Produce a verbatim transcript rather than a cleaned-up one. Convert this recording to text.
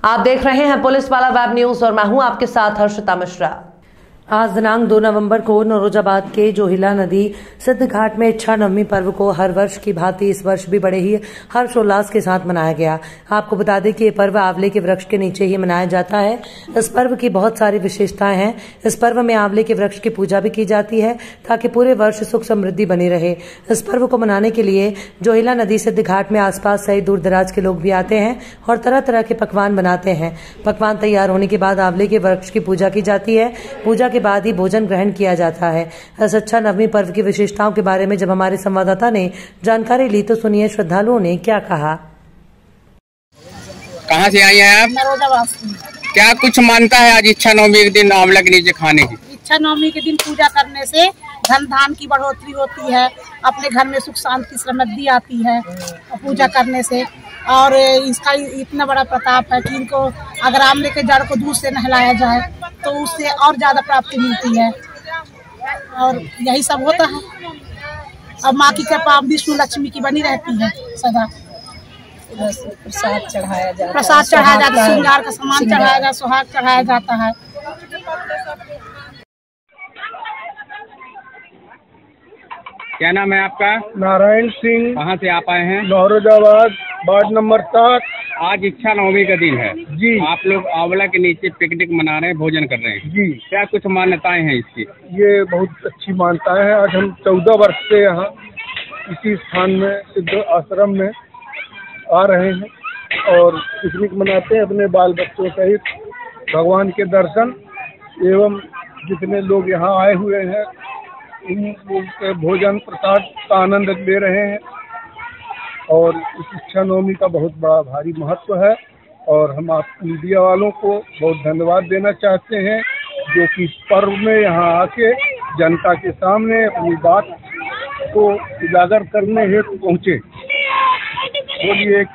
आप देख रहे हैं पुलिस वाला वेब न्यूज और मैं हूं आपके साथ हर्षिता मिश्रा। आज दिनांक दो नवंबर को नौरोजाबाद के जोहिला नदी सिद्ध घाट में इच्छा नवमी पर्व को हर वर्ष की भांति इस वर्ष भी बड़े ही हर्षोल्लास के साथ मनाया गया। आपको बता दें कि ये पर्व आंवले के वृक्ष के नीचे ही मनाया जाता है। इस पर्व की बहुत सारी विशेषताएं हैं। इस पर्व में आंवले के वृक्ष की पूजा भी की जाती है ताकि पूरे वर्ष सुख समृद्धि बनी रहे। इस पर्व को मनाने के लिए जोहिला नदी सिद्ध घाट में आसपास सहित दूर दराज के लोग भी आते हैं और तरह तरह के पकवान बनाते हैं। पकवान तैयार होने के बाद आंवले के वृक्ष की पूजा की जाती है। पूजा के बाद ही भोजन ग्रहण किया जाता है। इस अच्छा नवमी पर्व की विशेषताओं के बारे में जब हमारे संवाददाता ने जानकारी ली तो सुनिए श्रद्धालुओं ने क्या कहा। कहाँ से आई हैं आप? नौरोजाबाद से। क्या कुछ मानता है आज इच्छा नवमी के दिन आंवला के नीचे खाने की? इच्छा नवमी के दिन पूजा करने से धन धान की बढ़ोतरी होती है, अपने घर में सुख शांति समृद्धि आती है पूजा करने से। और इसका इतना बड़ा प्रताप है कि इनको अगर आंवले के जड़ को दूध से नहलाया जाए तो उससे और ज्यादा प्राप्ति मिलती है और यही सब होता है। अब माँ की कृपा विष्णु लक्ष्मी की बनी रहती है सदा। प्रसाद चढ़ाया जाता है, प्रसाद चढ़ाया जाता है, श्रृंगार का सामान चढ़ाया जाता है, सुहाग चढ़ाया जाता है। क्या नाम है आपका? नारायण सिंह। कहाँ से आप आए हैं? नौरोजाबाद वार्ड नंबर सात। आज इच्छा नवमी का दिन है जी। आप लोग आंवला के नीचे पिकनिक मना रहे हैं, भोजन कर रहे हैं जी। क्या कुछ मान्यताएं हैं इसकी? ये बहुत अच्छी मान्यताएं हैं। आज हम चौदह वर्ष से यहाँ इसी स्थान में सिद्ध आश्रम में आ रहे हैं और पिकनिक मनाते हैं अपने बाल बच्चों सहित। भगवान के दर्शन एवं जितने लोग यहाँ आए हुए हैं उनके भोजन प्रसाद का आनंद ले रहे हैं। और इस इच्छा नवमी का बहुत बड़ा भारी महत्व है और हम आप मीडिया वालों को बहुत धन्यवाद देना चाहते हैं जो कि पर्व में यहाँ आके जनता के सामने अपनी बात को उजागर करने हेतु पहुँचे। बोलिए।